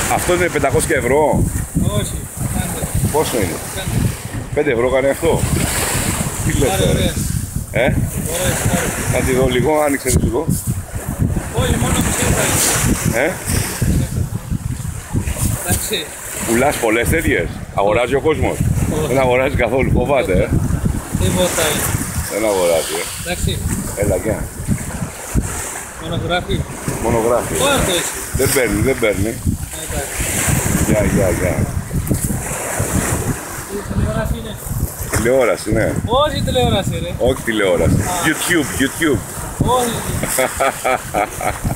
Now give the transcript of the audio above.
Αυτό είναι 500 ευρώ. Όχι, κάντε. Πόσο είναι? 5 ευρώ κάνει αυτό. Τι λες τώρα? Ωραίες. Ωραίες. Θα τη δω λίγο, άνοιξε λίγο. Όχι, μόνο που σύμφωνα. Εντάξει. Πουλάς πολλές τέτοιες? Αγοράζει ο κόσμος? Δεν αγοράζει καθόλου, φοβάται, Τίποτα. Δεν αγοράζει, Εντάξει. Έλα, γεια. Μονογράφη. Μονογράφη. Πόρτο είσαι. Δεν παίρνει. Εντάξει. Γεια. Τι τηλεόραση είναι? Τηλεόραση, ναι. Όχι τηλεόραση ρε. Όχι τηλεόραση. YouTube. Όχι.